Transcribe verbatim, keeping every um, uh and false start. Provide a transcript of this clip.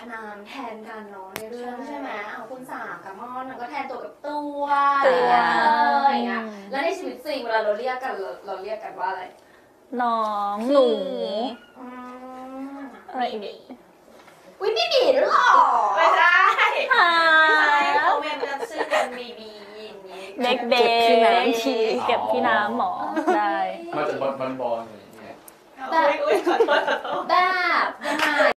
นามแทนกันเนาะในเรื่องใช่ไหมเอาคุณสามกับม่อนก็แทนตัวกับตัวตัวอะไรเงี้ยแล้วในชีวิตจริงเวลาเราเรียกกันเราเรียกกันว่าอะไรน้องหนูอะไรอีกอุ้ยบีบีด้วยหรอไม่ใช่ไม่ใช่เขาเมมกันชื่อกันบีบีอย่างนี้เด็กเด็กทีเก็บพี่น้ำหมอได้มาจากบอลบอลอย่างเงี้ยแบบแบบยังไง